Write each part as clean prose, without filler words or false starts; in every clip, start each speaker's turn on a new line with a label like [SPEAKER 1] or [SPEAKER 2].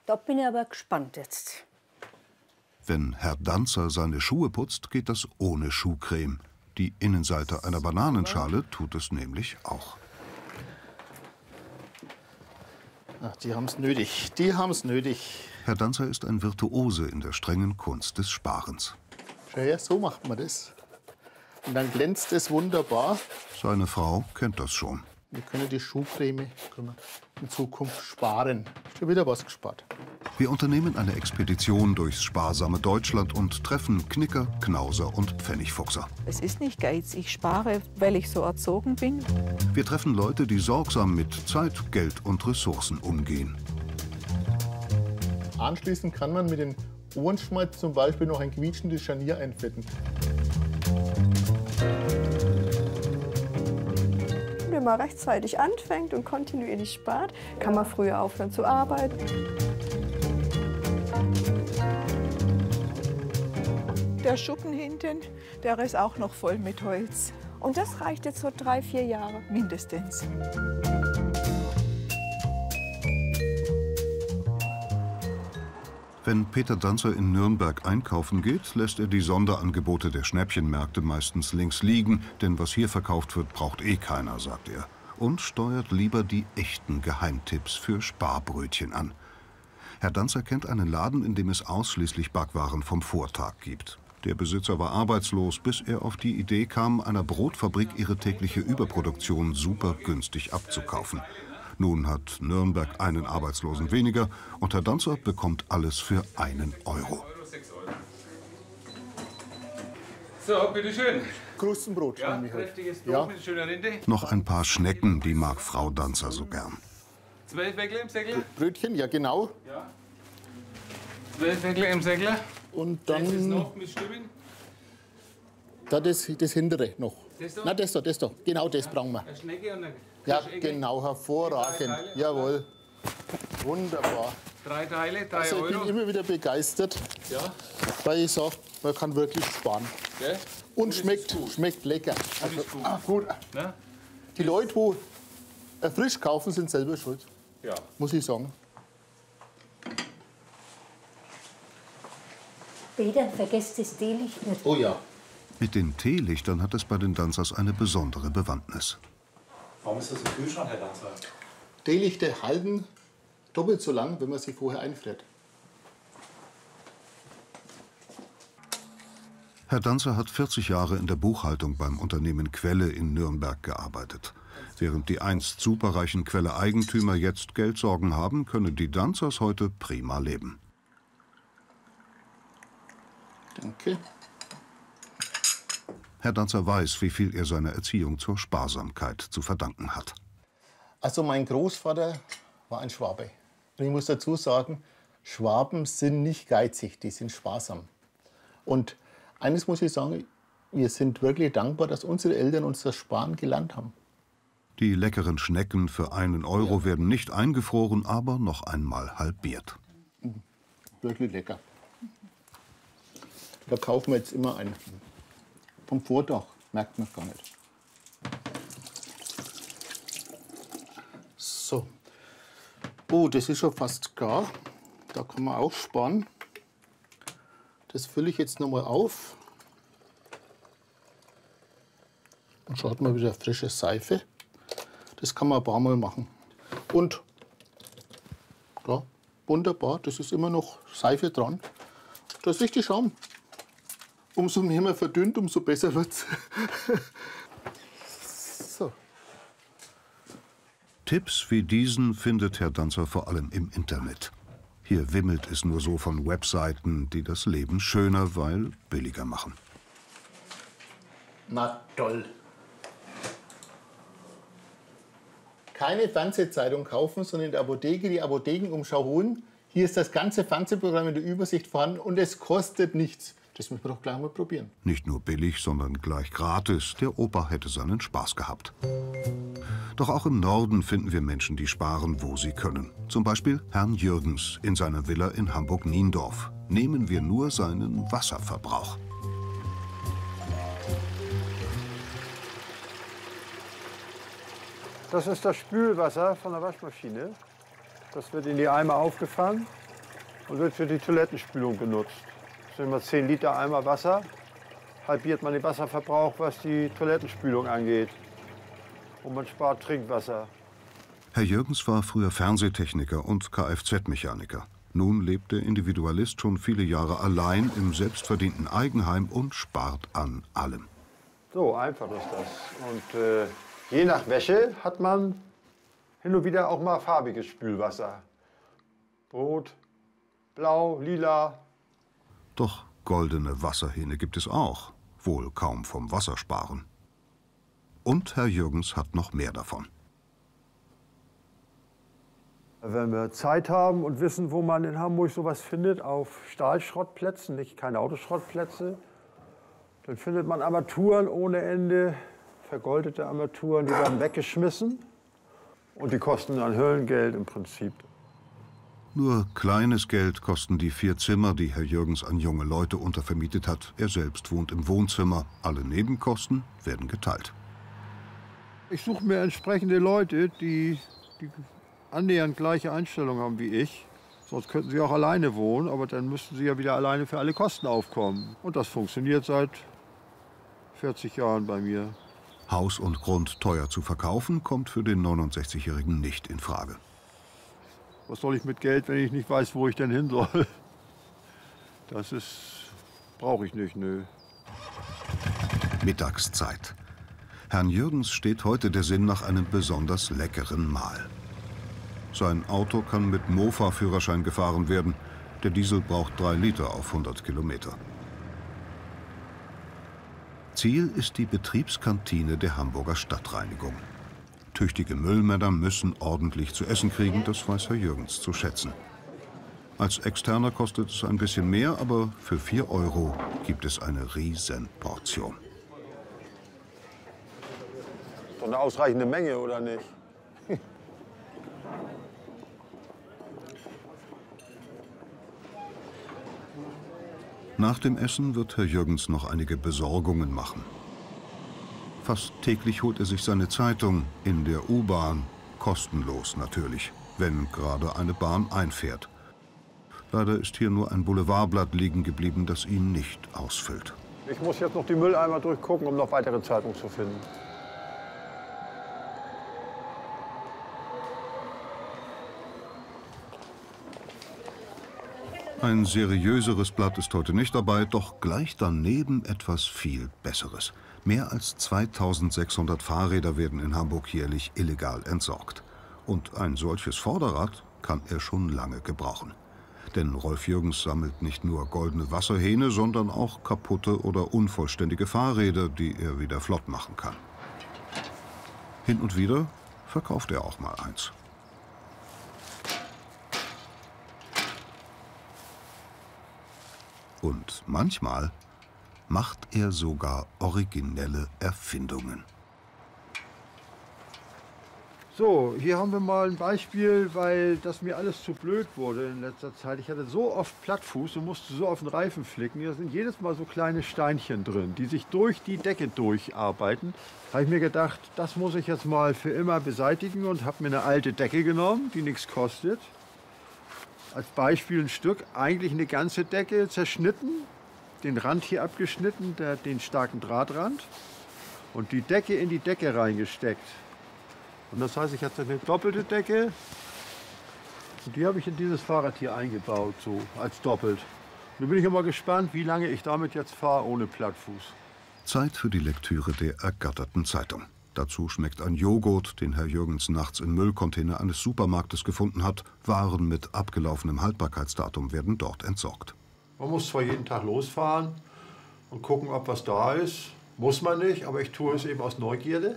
[SPEAKER 1] Da bin ich aber gespannt jetzt.
[SPEAKER 2] Wenn Herr Danzer seine Schuhe putzt, geht das ohne Schuhcreme. Die Innenseite einer Bananenschale tut es nämlich auch.
[SPEAKER 3] Ach, die haben's nötig. Die haben's nötig.
[SPEAKER 2] Herr Danzer ist ein Virtuose in der strengen Kunst des Sparens.
[SPEAKER 3] Schau her, so macht man das. Und dann glänzt es wunderbar.
[SPEAKER 2] Seine Frau kennt das schon.
[SPEAKER 3] Wir können die Schuhcreme in Zukunft sparen. Schon wieder was gespart.
[SPEAKER 2] Wir unternehmen eine Expedition durchs sparsame Deutschland und treffen Knicker, Knauser und Pfennigfuchser.
[SPEAKER 4] Es ist nicht Geiz, ich spare, weil ich so erzogen bin.
[SPEAKER 2] Wir treffen Leute, die sorgsam mit Zeit, Geld und Ressourcen umgehen.
[SPEAKER 3] Anschließend kann man mit dem Ohrenschmalz zum Beispiel noch ein quietschendes Scharnier einfetten.
[SPEAKER 5] Wenn man rechtzeitig anfängt und kontinuierlich spart, kann man früher aufhören zu arbeiten.
[SPEAKER 4] Der Schuppen hinten, der ist auch noch voll mit Holz.
[SPEAKER 5] Und das reicht jetzt so 3, 4 Jahre.
[SPEAKER 4] Mindestens.
[SPEAKER 2] Wenn Peter Danzer in Nürnberg einkaufen geht, lässt er die Sonderangebote der Schnäppchenmärkte meistens links liegen, denn was hier verkauft wird, braucht eh keiner, sagt er. Und steuert lieber die echten Geheimtipps für Sparbrötchen an. Herr Danzer kennt einen Laden, in dem es ausschließlich Backwaren vom Vortag gibt. Der Besitzer war arbeitslos, bis er auf die Idee kam, einer Brotfabrik ihre tägliche Überproduktion super günstig abzukaufen. Nun hat Nürnberg einen Arbeitslosen weniger und Herr Danzer bekommt alles für 1 Euro.
[SPEAKER 6] So, bitteschön.
[SPEAKER 3] Krustenbrot.
[SPEAKER 6] Ja, kräftiges Brot mit schöner Rinde.
[SPEAKER 2] Noch ein paar Schnecken, die mag Frau Danzer so gern.
[SPEAKER 6] 12 Weckler im Säckler?
[SPEAKER 3] Brötchen, ja genau.
[SPEAKER 6] Ja. 12 Weckler im Säckler.
[SPEAKER 3] Und
[SPEAKER 6] Das ist
[SPEAKER 3] dann
[SPEAKER 6] noch mit Stimmen.
[SPEAKER 3] das hintere noch.
[SPEAKER 6] Das da?
[SPEAKER 3] Na, das da. Genau das brauchen wir.
[SPEAKER 6] Eine Schnecke und eine
[SPEAKER 3] Ja,
[SPEAKER 6] Fischecke.
[SPEAKER 3] genau, hervorragend.
[SPEAKER 6] 3 Teile?
[SPEAKER 3] Jawohl. Wunderbar.
[SPEAKER 6] 3 Teile, 3
[SPEAKER 3] Also ich
[SPEAKER 6] Euro.
[SPEAKER 3] bin immer wieder begeistert,
[SPEAKER 6] Ja.
[SPEAKER 3] weil ich sage, man kann wirklich sparen.
[SPEAKER 6] Gell?
[SPEAKER 3] Und
[SPEAKER 6] ist
[SPEAKER 3] schmeckt lecker. Also,
[SPEAKER 6] ist gut.
[SPEAKER 3] gut.
[SPEAKER 6] Na?
[SPEAKER 3] Die Leute, die frisch kaufen, sind selber schuld,
[SPEAKER 6] Ja.
[SPEAKER 3] muss ich sagen.
[SPEAKER 1] Peter, vergesst das Teelicht nicht.
[SPEAKER 3] Oh ja.
[SPEAKER 2] Mit den Teelichtern hat es bei den Danzers eine besondere Bewandtnis.
[SPEAKER 7] Warum ist das im Kühlschrank, Herr Danzer?
[SPEAKER 3] Teelichte halten doppelt so lang, wenn man sie vorher einfriert.
[SPEAKER 2] Herr Danzer hat 40 Jahre in der Buchhaltung beim Unternehmen Quelle in Nürnberg gearbeitet. Während die einst superreichen Quelle-Eigentümer jetzt Geldsorgen haben, können die Danzers heute prima leben.
[SPEAKER 3] Danke.
[SPEAKER 2] Herr Danzer weiß, wie viel er seiner Erziehung zur Sparsamkeit zu verdanken hat.
[SPEAKER 3] Also mein Großvater war ein Schwabe. Und ich muss dazu sagen, Schwaben sind nicht geizig, die sind sparsam. Und eines muss ich sagen, wir sind wirklich dankbar, dass unsere Eltern uns das Sparen gelernt haben.
[SPEAKER 2] Die leckeren Schnecken für 1 Euro werden nicht eingefroren, aber noch einmal halbiert.
[SPEAKER 3] Wirklich lecker. Da kaufen wir jetzt immer einen. Vom Vortag merkt man es gar nicht. So. Oh, das ist schon fast gar. Da kann man auch sparen. Das fülle ich jetzt noch mal auf. Und schaut mal wieder frische Seife. Das kann man ein paar Mal machen. Und da, wunderbar, das ist immer noch Seife dran. Da ist richtig Schaum. Umso mehr man verdünnt, umso besser wird's. So.
[SPEAKER 2] Tipps wie diesen findet Herr Danzer vor allem im Internet. Hier wimmelt es nur so von Webseiten, die das Leben schöner, weil billiger machen.
[SPEAKER 3] Na toll. Keine Fernsehzeitung kaufen, sondern in der Apotheke die Apothekenumschau holen. Hier ist das ganze Fernsehprogramm in der Übersicht vorhanden und es kostet nichts. Das müssen wir doch gleich mal probieren.
[SPEAKER 2] Nicht nur billig, sondern gleich gratis. Der Opa hätte seinen Spaß gehabt. Doch auch im Norden finden wir Menschen, die sparen, wo sie können. Zum Beispiel Herrn Jürgens in seiner Villa in Hamburg-Niendorf. Nehmen wir nur seinen Wasserverbrauch.
[SPEAKER 8] Das ist das Spülwasser von der Waschmaschine. Das wird in die Eimer aufgefangen und wird für die Toilettenspülung genutzt. Das sind immer 10 Liter Eimer Wasser. Halbiert man den Wasserverbrauch, was die Toilettenspülung angeht. Und man spart Trinkwasser.
[SPEAKER 2] Herr Jürgens war früher Fernsehtechniker und Kfz-Mechaniker. Nun lebt der Individualist schon viele Jahre allein im selbstverdienten Eigenheim und spart an allem.
[SPEAKER 8] So einfach ist das. Und je nach Wäsche hat man hin und wieder auch mal farbiges Spülwasser. Rot, blau, lila.
[SPEAKER 2] Doch goldene Wasserhähne gibt es auch, wohl kaum vom Wassersparen. Und Herr Jürgens hat noch mehr davon.
[SPEAKER 8] Wenn wir Zeit haben und wissen, wo man in Hamburg sowas findet, auf Stahlschrottplätzen, nicht keine Autoschrottplätze, dann findet man Armaturen ohne Ende, vergoldete Armaturen, die werden weggeschmissen und die kosten dann Höllengeld im Prinzip.
[SPEAKER 2] Nur kleines Geld kosten die 4 Zimmer, die Herr Jürgens an junge Leute untervermietet hat. Er selbst wohnt im Wohnzimmer. Alle Nebenkosten werden geteilt.
[SPEAKER 8] Ich suche mir entsprechende Leute, die annähernd gleiche Einstellung haben wie ich. Sonst könnten sie auch alleine wohnen, aber dann müssten sie ja wieder alleine für alle Kosten aufkommen. Und das funktioniert seit 40 Jahren bei mir.
[SPEAKER 2] Haus und Grund teuer zu verkaufen, kommt für den 69-Jährigen nicht in Frage.
[SPEAKER 8] Was soll ich mit Geld, wenn ich nicht weiß, wo ich denn hin soll? Brauche ich nicht, nö.
[SPEAKER 2] Mittagszeit. Herrn Jürgens steht heute der Sinn nach einem besonders leckeren Mahl. Sein Auto kann mit Mofa-Führerschein gefahren werden. Der Diesel braucht 3 Liter auf 100 Kilometer. Ziel ist die Betriebskantine der Hamburger Stadtreinigung. Tüchtige Müllmänner müssen ordentlich zu essen kriegen, das weiß Herr Jürgens zu schätzen. Als Externer kostet es ein bisschen mehr, aber für 4 € gibt es eine Riesenportion.
[SPEAKER 8] Doch eine ausreichende Menge, oder nicht?
[SPEAKER 2] Nach dem Essen wird Herr Jürgens noch einige Besorgungen machen. Fast täglich holt er sich seine Zeitung in der U-Bahn, kostenlos natürlich, wenn gerade eine Bahn einfährt. Leider ist hier nur ein Boulevardblatt liegen geblieben, das ihn nicht ausfüllt.
[SPEAKER 8] Ich muss jetzt noch die Mülleimer durchgucken, um noch weitere Zeitungen zu finden.
[SPEAKER 2] Ein seriöseres Blatt ist heute nicht dabei, doch gleich daneben etwas viel Besseres. Mehr als 2600 Fahrräder werden in Hamburg jährlich illegal entsorgt. Und ein solches Vorderrad kann er schon lange gebrauchen. Denn Rolf Jürgens sammelt nicht nur goldene Wasserhähne, sondern auch kaputte oder unvollständige Fahrräder, die er wieder flott machen kann. Hin und wieder verkauft er auch mal eins. Und manchmal macht er sogar originelle Erfindungen.
[SPEAKER 8] So, hier haben wir mal ein Beispiel, weil das mir alles zu blöd wurde in letzter Zeit. Ich hatte so oft Plattfuß und musste so auf den Reifen flicken. Da sind jedes Mal so kleine Steinchen drin, die sich durch die Decke durcharbeiten. Da habe ich mir gedacht, das muss ich jetzt mal für immer beseitigen und habe mir eine alte Decke genommen, die nichts kostet. Als Beispiel ein Stück, eigentlich eine ganze Decke zerschnitten, den Rand hier abgeschnitten, den starken Drahtrand und die Decke in die Decke reingesteckt. Und das heißt, ich hatte eine doppelte Decke und die habe ich in dieses Fahrrad hier eingebaut, so als doppelt. Nun bin ich immer gespannt, wie lange ich damit jetzt fahre ohne Plattfuß.
[SPEAKER 2] Zeit für die Lektüre der ergatterten Zeitung. Dazu schmeckt ein Joghurt, den Herr Jürgens nachts im Müllcontainer eines Supermarktes gefunden hat. Waren mit abgelaufenem Haltbarkeitsdatum werden dort entsorgt.
[SPEAKER 8] Man muss zwar jeden Tag losfahren und gucken, ob was da ist. Muss man nicht, aber ich tue es eben aus Neugierde.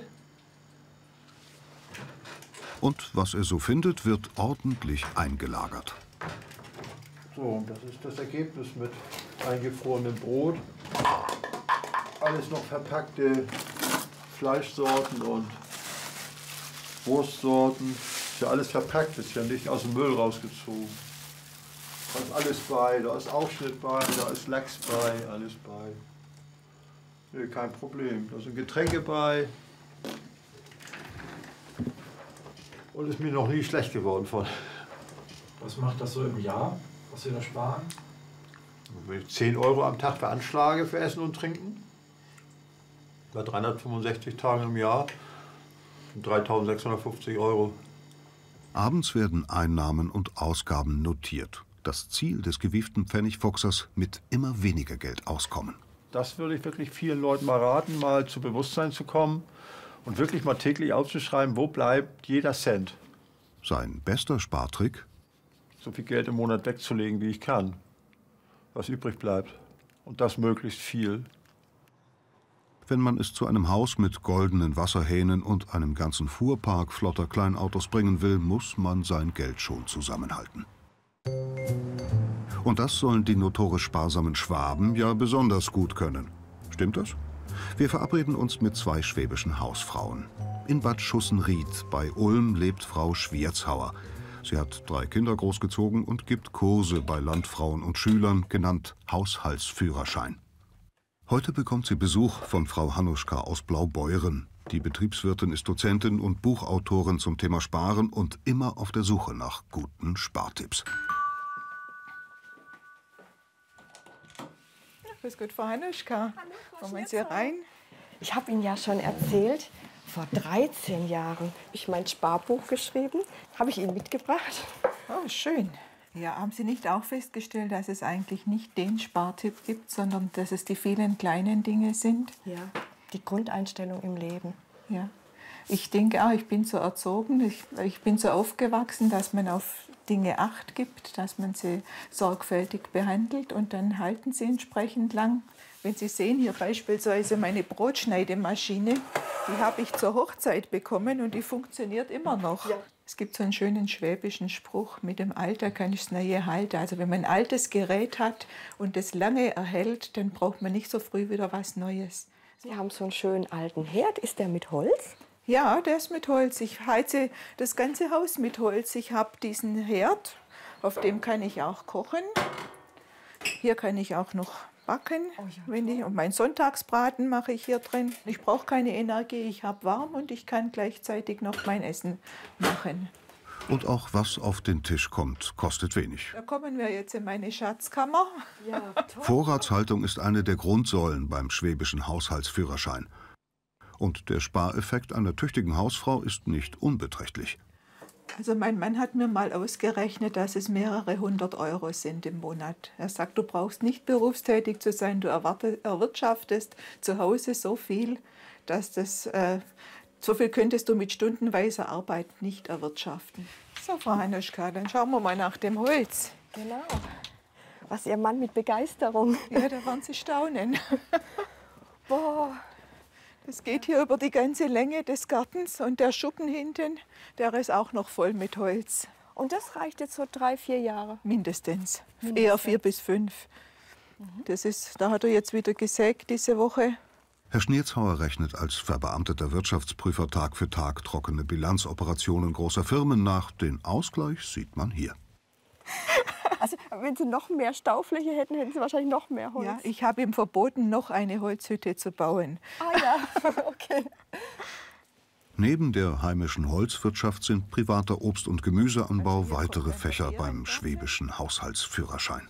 [SPEAKER 2] Und was er so findet, wird ordentlich eingelagert.
[SPEAKER 8] So, und das ist das Ergebnis mit eingefrorenem Brot. Alles noch verpackte Fleischsorten und Wurstsorten. Ist ja alles verpackt, ist ja nicht aus dem Müll rausgezogen. Da ist alles bei, da ist Aufschnitt bei, da ist Lachs bei, alles bei. Nee, kein Problem. Da sind Getränke bei. Und ist mir noch nie schlecht geworden von.
[SPEAKER 7] Was macht das so im Jahr? Was wir da sparen?
[SPEAKER 8] Wenn ich 10 € am Tag veranschlage für Essen und Trinken, bei 365 Tagen im Jahr, 3.650 €.
[SPEAKER 2] Abends werden Einnahmen und Ausgaben notiert. Das Ziel des gewieften Pfennigfuchsers, mit immer weniger Geld auskommen.
[SPEAKER 8] Das würde ich wirklich vielen Leuten mal raten, mal zu Bewusstsein zu kommen und wirklich mal täglich aufzuschreiben, wo bleibt jeder Cent.
[SPEAKER 2] Sein bester Spartrick?
[SPEAKER 8] So viel Geld im Monat wegzulegen, wie ich kann, was übrig bleibt. Und das möglichst viel.
[SPEAKER 2] Wenn man es zu einem Haus mit goldenen Wasserhähnen und einem ganzen Fuhrpark flotter Kleinautos bringen will, muss man sein Geld schon zusammenhalten. Und das sollen die notorisch sparsamen Schwaben ja besonders gut können. Stimmt das? Wir verabreden uns mit 2 schwäbischen Hausfrauen. In Bad Schussenried bei Ulm lebt Frau Schwierzhauer. Sie hat 3 Kinder großgezogen und gibt Kurse bei Landfrauen und Schülern, genannt Haushaltsführerschein. Heute bekommt sie Besuch von Frau Hanuschka aus Blaubeuren. Die Betriebswirtin ist Dozentin und Buchautorin zum Thema Sparen und immer auf der Suche nach guten Spartipps.
[SPEAKER 4] Grüß Gott, Frau Hanuschka. Kommen Sie rein.
[SPEAKER 5] Ich habe Ihnen ja schon erzählt, vor 13 Jahren habe ich mein Sparbuch geschrieben. Habe ich Ihnen mitgebracht.
[SPEAKER 4] Oh, schön. Ja, haben Sie nicht auch festgestellt, dass es eigentlich nicht den Spartipp gibt, sondern dass es die vielen kleinen Dinge sind?
[SPEAKER 5] Ja, die Grundeinstellung im Leben.
[SPEAKER 4] Ja. Ich denke auch, ich bin so erzogen, ich bin so aufgewachsen, dass man auf Dinge Acht gibt, dass man sie sorgfältig behandelt und dann halten sie entsprechend lang. Wenn Sie sehen, hier beispielsweise meine Brotschneidemaschine, die habe ich zur Hochzeit bekommen und die funktioniert immer noch. Ja. Es gibt so einen schönen schwäbischen Spruch, mit dem Alter kann ich das Neue halten. Also wenn man ein altes Gerät hat und das lange erhält, dann braucht man nicht so früh wieder was Neues.
[SPEAKER 5] Sie haben so einen schönen alten Herd. Ist der mit Holz?
[SPEAKER 4] Ja, der ist mit Holz. Ich heize das ganze Haus mit Holz. Ich habe diesen Herd, auf dem kann ich auch kochen. Hier kann ich auch noch backen. Und mein Sonntagsbraten mache ich hier drin. Ich brauche keine Energie, ich habe warm und ich kann gleichzeitig noch mein Essen machen.
[SPEAKER 2] Und auch was auf den Tisch kommt, kostet wenig.
[SPEAKER 4] Da kommen wir jetzt in meine Schatzkammer.
[SPEAKER 5] Ja, toll.
[SPEAKER 2] Vorratshaltung ist eine der Grundsäulen beim schwäbischen Haushaltsführerschein. Und der Spareffekt einer tüchtigen Hausfrau ist nicht unbeträchtlich.
[SPEAKER 4] Also mein Mann hat mir mal ausgerechnet, dass es mehrere 100 € sind im Monat. Er sagt, du brauchst nicht berufstätig zu sein, du erwirtschaftest zu Hause so viel, dass so viel könntest du mit stundenweiser Arbeit nicht erwirtschaften. So, Frau Hanuschka, dann schauen wir mal nach dem Holz.
[SPEAKER 5] Genau. Was Ihr Mann mit Begeisterung.
[SPEAKER 4] Ja, da werden Sie staunen.
[SPEAKER 5] Boah.
[SPEAKER 4] Es geht hier über die ganze Länge des Gartens und der Schuppen hinten, der ist auch noch voll mit Holz.
[SPEAKER 5] Und das reicht jetzt so 3, 4 Jahre?
[SPEAKER 4] Mindestens. Eher 4 bis 5. Da hat er jetzt wieder gesägt diese Woche.
[SPEAKER 2] Herr Schnierzhauer rechnet als verbeamteter Wirtschaftsprüfer Tag für Tag trockene Bilanzoperationen großer Firmen nach. Den Ausgleich sieht man hier.
[SPEAKER 5] Also wenn Sie noch mehr Staufläche hätten, hätten Sie wahrscheinlich noch mehr Holz.
[SPEAKER 4] Ja, ich habe ihm verboten, noch eine Holzhütte zu bauen.
[SPEAKER 5] Ah ja, okay.
[SPEAKER 2] Neben der heimischen Holzwirtschaft sind privater Obst- und Gemüseanbau weitere Fächer beim schwäbischen Haushaltsführerschein.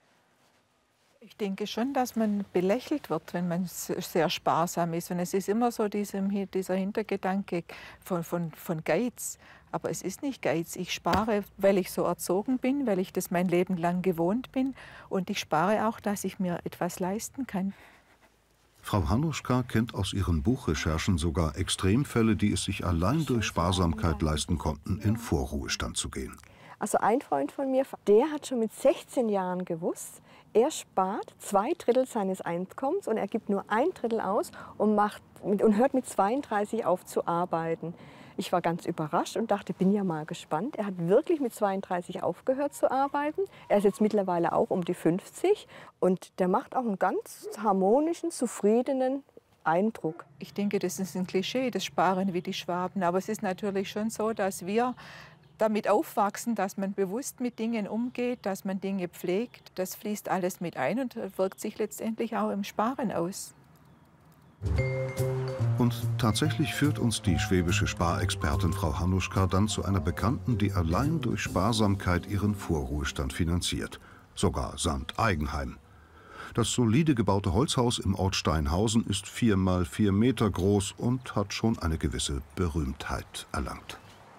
[SPEAKER 4] Ich denke schon, dass man belächelt wird, wenn man sehr sparsam ist. Und es ist immer so dieser Hintergedanke von Geiz. Aber es ist nicht Geiz. Ich spare, weil ich so erzogen bin, weil ich das mein Leben lang gewohnt bin. Und ich spare auch, dass ich mir etwas leisten kann.
[SPEAKER 2] Frau Hanuschka kennt aus ihren Buchrecherchen sogar Extremfälle, die es sich allein durch Sparsamkeit leisten konnten, in Vorruhestand zu gehen.
[SPEAKER 5] Also ein Freund von mir, der hat schon mit 16 Jahren gewusst, er spart 2/3 seines Einkommens und er gibt nur 1/3 aus und hört mit 32 auf zu arbeiten. Ich war ganz überrascht und dachte, bin ja mal gespannt. Er hat wirklich mit 32 aufgehört zu arbeiten. Er ist jetzt mittlerweile auch um die 50 und der macht auch einen ganz harmonischen, zufriedenen Eindruck.
[SPEAKER 4] Ich denke, das ist ein Klischee, das Sparen wie die Schwaben. Aber es ist natürlich schon so, dass wir damit aufwachsen, dass man bewusst mit Dingen umgeht, dass man Dinge pflegt. Das fließt alles mit ein und wirkt sich letztendlich auch im Sparen aus.
[SPEAKER 2] Und tatsächlich führt uns die schwäbische Sparexpertin Frau Hanuschka dann zu einer Bekannten, die allein durch Sparsamkeit ihren Vorruhestand finanziert. Sogar samt Eigenheim. Das solide gebaute Holzhaus im Ort Steinhausen ist 4 mal 4 Meter groß und hat schon eine gewisse Berühmtheit erlangt.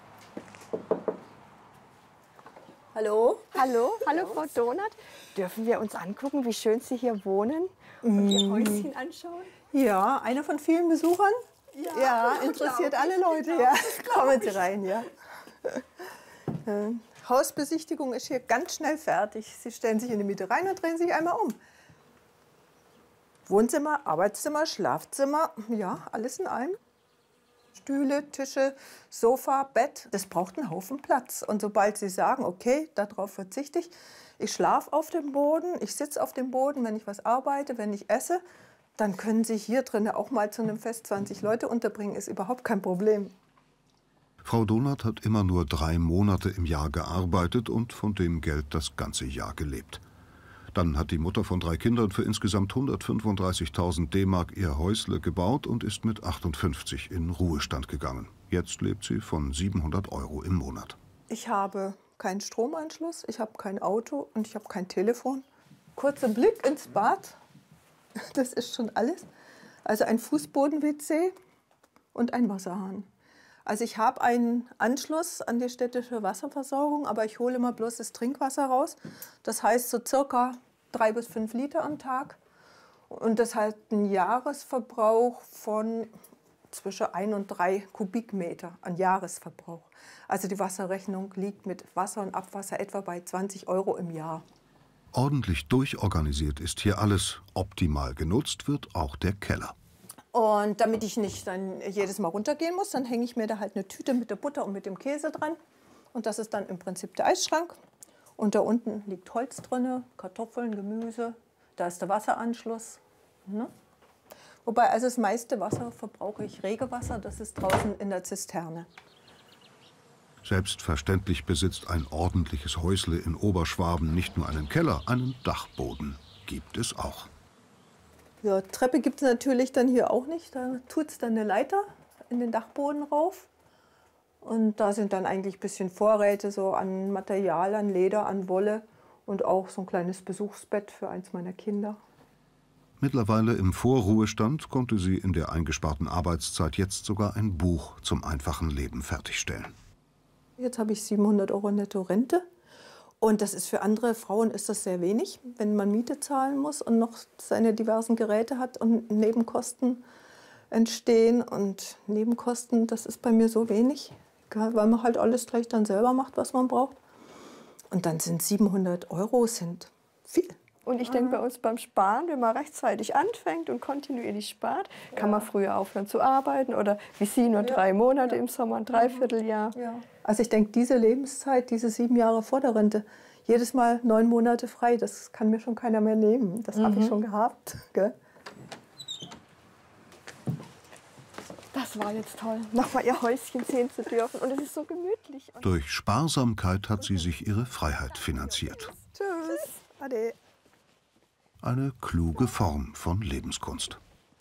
[SPEAKER 5] Hallo? Hallo, hallo Frau Donath. Dürfen wir uns angucken, wie schön Sie hier wohnen und Ihr Häuschen anschauen?
[SPEAKER 9] Ja, einer von vielen Besuchern. Ja, interessiert alle Leute. Ja, kommen Sie rein, ja. Hausbesichtigung ist hier ganz schnell fertig. Sie stellen sich in die Mitte rein und drehen sich einmal um. Wohnzimmer, Arbeitszimmer, Schlafzimmer, ja, alles in einem. Stühle, Tische, Sofa, Bett, das braucht einen Haufen Platz. Und sobald Sie sagen, okay, darauf verzichte ich schlafe auf dem Boden, ich sitze auf dem Boden, wenn ich was arbeite, wenn ich esse, dann können Sie hier drin auch mal zu einem Fest 20 Leute unterbringen, ist überhaupt kein Problem.
[SPEAKER 2] Frau Donath hat immer nur 3 Monate im Jahr gearbeitet und von dem Geld das ganze Jahr gelebt. Dann hat die Mutter von 3 Kindern für insgesamt 135.000 D-Mark ihr Häusle gebaut und ist mit 58 in Ruhestand gegangen. Jetzt lebt sie von 700 € im Monat.
[SPEAKER 9] Ich habe keinen Stromanschluss, ich habe kein Auto und ich habe kein Telefon. Kurzer Blick ins Bad, das ist schon alles. Also ein Fußboden-WC und ein Wasserhahn. Also ich habe einen Anschluss an die städtische Wasserversorgung, aber ich hole immer bloß das Trinkwasser raus. Das heißt so circa 3 bis 5 Liter am Tag. Und das hat einen Jahresverbrauch von zwischen 1 und 3 Kubikmeter an Jahresverbrauch. Also die Wasserrechnung liegt mit Wasser und Abwasser etwa bei 20 € im Jahr.
[SPEAKER 2] Ordentlich durchorganisiert ist hier alles. Optimal genutzt wird auch der Keller.
[SPEAKER 9] Und damit ich nicht dann jedes Mal runtergehen muss, dann hänge ich mir da halt eine Tüte mit der Butter und mit dem Käse dran. Und das ist dann im Prinzip der Eisschrank. Und da unten liegt Holz drin, Kartoffeln, Gemüse. Da ist der Wasseranschluss. Ne? Wobei also das meiste Wasser verbrauche ich Regenwasser, das ist draußen in der Zisterne.
[SPEAKER 2] Selbstverständlich besitzt ein ordentliches Häusle in Oberschwaben nicht nur einen Keller, einen Dachboden gibt es auch.
[SPEAKER 9] Ja, Treppe gibt es natürlich dann hier auch nicht. Da tut es dann eine Leiter in den Dachboden rauf. Und da sind dann eigentlich ein bisschen Vorräte so an Material, an Leder, an Wolle und auch so ein kleines Besuchsbett für eins meiner Kinder.
[SPEAKER 2] Mittlerweile im Vorruhestand konnte sie in der eingesparten Arbeitszeit jetzt sogar ein Buch zum einfachen Leben fertigstellen.
[SPEAKER 9] Jetzt habe ich 700 € netto Rente. Und das ist für andere Frauen ist das sehr wenig, wenn man Miete zahlen muss und noch seine diversen Geräte hat und Nebenkosten entstehen. Und Nebenkosten, das ist bei mir so wenig, weil man halt alles gleich dann selber macht, was man braucht. Und dann sind 700 € sind viel.
[SPEAKER 5] Und ich denke, bei uns beim Sparen, wenn man rechtzeitig anfängt und kontinuierlich spart, kann man früher aufhören zu arbeiten oder wie Sie nur 3 Monate im Sommer, ein Dreivierteljahr.
[SPEAKER 9] Ja. Also ich denke, diese Lebenszeit, diese 7 Jahre vor der Rente, jedes Mal 9 Monate frei, das kann mir schon keiner mehr nehmen. Das habe ich schon gehabt. Gell?
[SPEAKER 5] Das war jetzt toll, nochmal Ihr Häuschen sehen zu dürfen. Und es ist so gemütlich.
[SPEAKER 2] Durch Sparsamkeit hat sie sich ihre Freiheit finanziert.
[SPEAKER 9] Tschüss. Ade.
[SPEAKER 2] Eine kluge Form von Lebenskunst.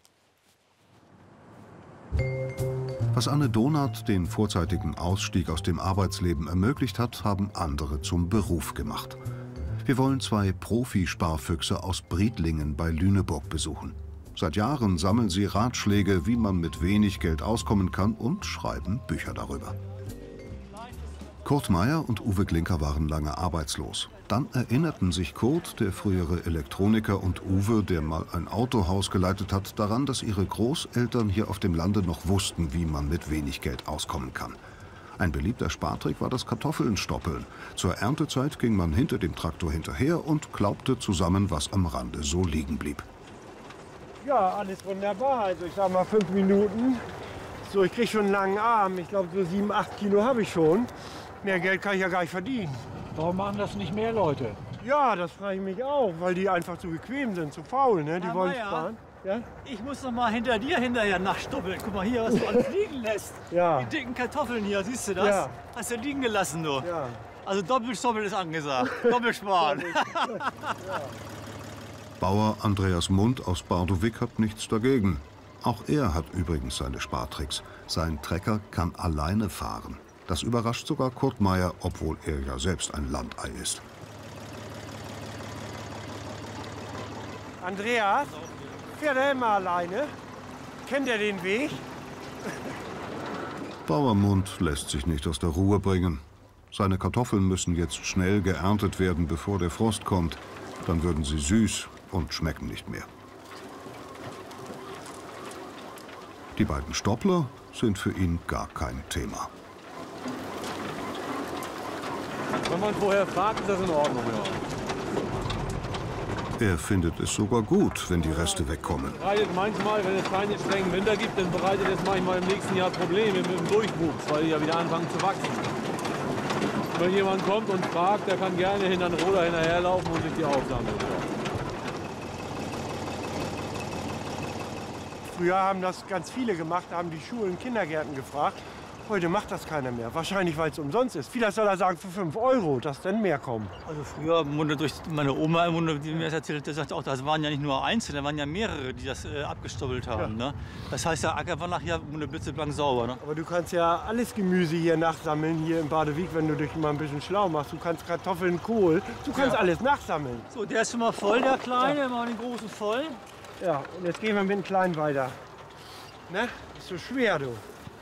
[SPEAKER 2] Was Anne Donath den vorzeitigen Ausstieg aus dem Arbeitsleben ermöglicht hat, haben andere zum Beruf gemacht. Wir wollen 2 Profi-Sparfüchse aus Briedlingen bei Lüneburg besuchen. Seit Jahren sammeln sie Ratschläge, wie man mit wenig Geld auskommen kann, und schreiben Bücher darüber. Kurt Meyer und Uwe Glinker waren lange arbeitslos. Dann erinnerten sich Kurt, der frühere Elektroniker, und Uwe, der mal ein Autohaus geleitet hat, daran, dass ihre Großeltern hier auf dem Lande noch wussten, wie man mit wenig Geld auskommen kann. Ein beliebter Spartrick war das Kartoffeln stoppeln. Zur Erntezeit ging man hinter dem Traktor hinterher und klaubte zusammen, was am Rande so liegen blieb.
[SPEAKER 10] Ja, alles wunderbar. Also ich sag mal 5 Minuten. So, ich kriege schon einen langen Arm. Ich glaube, so 7, 8 Kilo habe ich schon. Mehr Geld kann ich ja gar nicht verdienen.
[SPEAKER 11] Warum machen das nicht mehr Leute?
[SPEAKER 10] Ja, das frage ich mich auch, weil die einfach zu bequem sind, zu faul, ne? Die wollen sparen. Ja?
[SPEAKER 11] Ich muss noch mal hinter dir hinterher nachstoppeln. Guck mal hier, was du alles liegen lässt.
[SPEAKER 10] Ja.
[SPEAKER 11] Die dicken Kartoffeln hier, siehst du das?
[SPEAKER 10] Ja.
[SPEAKER 11] Hast du liegen gelassen, du.
[SPEAKER 10] Ja.
[SPEAKER 11] Also Doppelstoppel ist angesagt. Doppelsparen.
[SPEAKER 2] Bauer Andreas Mund aus Bardowik hat nichts dagegen. Auch er hat übrigens seine Spartricks. Sein Trecker kann alleine fahren. Das überrascht sogar Kurt Meyer, obwohl er ja selbst ein Landei ist.
[SPEAKER 10] Andreas, fährt er immer alleine? Kennt er den Weg?
[SPEAKER 2] Bauermund lässt sich nicht aus der Ruhe bringen. Seine Kartoffeln müssen jetzt schnell geerntet werden, bevor der Frost kommt. Dann würden sie süß und schmecken nicht mehr. Die beiden Stoppler sind für ihn gar kein Thema.
[SPEAKER 12] Wenn man vorher fragt, ist das in Ordnung, ja.
[SPEAKER 2] Er findet es sogar gut, wenn die Reste wegkommen.
[SPEAKER 12] Bereitet manchmal, wenn es keinen strengen Winter gibt, dann bereitet es manchmal im nächsten Jahr Probleme mit dem Durchwuchs, weil die ja wieder anfangen zu wachsen. Wenn jemand kommt und fragt, der kann gerne hinter den Roder hinterherlaufen und sich die aufsammeln.
[SPEAKER 10] Früher haben das ganz viele gemacht, haben die Schulen, Kindergärten gefragt. Heute macht das keiner mehr. Wahrscheinlich, weil es umsonst ist. Vielleicht soll er sagen, für 5 €, dass dann mehr kommen.
[SPEAKER 11] Also früher, durch meine Oma, die mir das erzählt, der sagte auch, das waren ja nicht nur Einzelne, da waren ja mehrere, die das abgestoppelt haben. Ja. Ne? Das heißt, der Acker war nachher blitzeblank sauber. Ne?
[SPEAKER 10] Aber du kannst ja alles Gemüse hier nachsammeln, hier in Badewig, wenn du dich mal ein bisschen schlau machst. Du kannst Kartoffeln, Kohl, du kannst alles nachsammeln.
[SPEAKER 11] So, der ist schon mal voll, der Kleine, ja. Mal den Großen voll.
[SPEAKER 10] Ja, und jetzt gehen wir mit dem Kleinen weiter. Ne? Ist so schwer, du.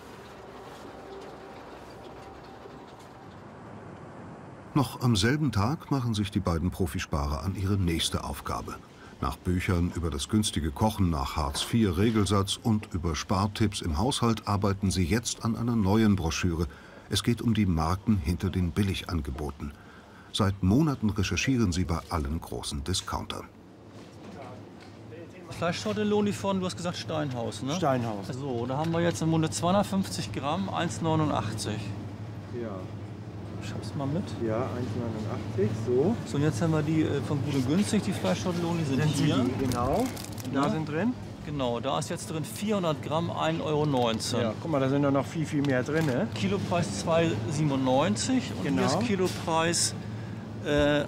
[SPEAKER 2] Noch am selben Tag machen sich die beiden Profisparer an ihre nächste Aufgabe. Nach Büchern über das günstige Kochen nach Hartz-IV-Regelsatz und über Spartipps im Haushalt arbeiten sie jetzt an einer neuen Broschüre. Es geht um die Marken hinter den Billigangeboten. Seit Monaten recherchieren sie bei allen großen Discountern.
[SPEAKER 11] Fleischtortelloni von, du hast gesagt Steinhaus, ne?
[SPEAKER 10] Steinhaus.
[SPEAKER 11] So, da haben wir jetzt im Munde 250 Gramm, 1,89.
[SPEAKER 10] Ja.
[SPEAKER 11] Schreib's mal mit.
[SPEAKER 10] Ja, 1,89, so.
[SPEAKER 11] So, und jetzt haben wir die von Gut und Günstig, die Fleischtortelloni sind hier.
[SPEAKER 10] Die, genau. Da sind drin?
[SPEAKER 11] Genau, da ist jetzt drin 400 Gramm, 1,19 €.
[SPEAKER 10] Ja, guck mal, da sind doch noch viel, viel mehr drin, ne?
[SPEAKER 11] Kilopreis 2,97 und
[SPEAKER 10] genau.
[SPEAKER 11] Hier ist Kilopreis 8,40